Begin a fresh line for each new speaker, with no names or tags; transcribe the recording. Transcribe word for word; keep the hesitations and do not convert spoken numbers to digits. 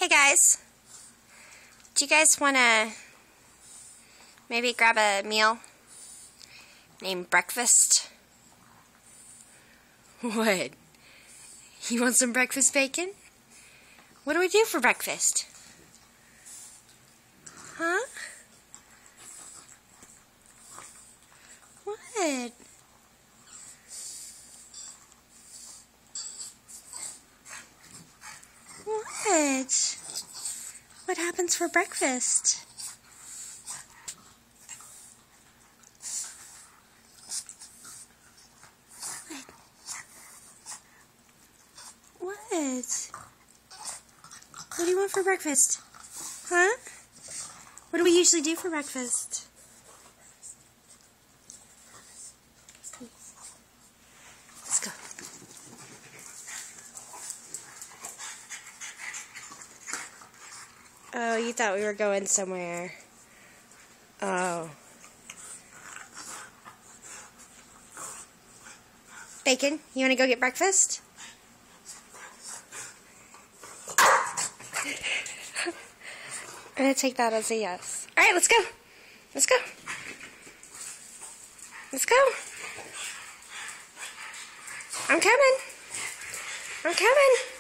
Hey guys, do you guys want to maybe grab a meal named breakfast? What? You want some breakfast bacon? What do we do for breakfast? Huh? What? What? What happens for breakfast? What? What? What do you want for breakfast? Huh? What do we usually do for breakfast? Let's go. Oh, you thought we were going somewhere. Oh. Bacon, you want to go get breakfast? I'm going to take that as a yes. Alright, let's go. Let's go. Let's go. I'm coming. I'm coming.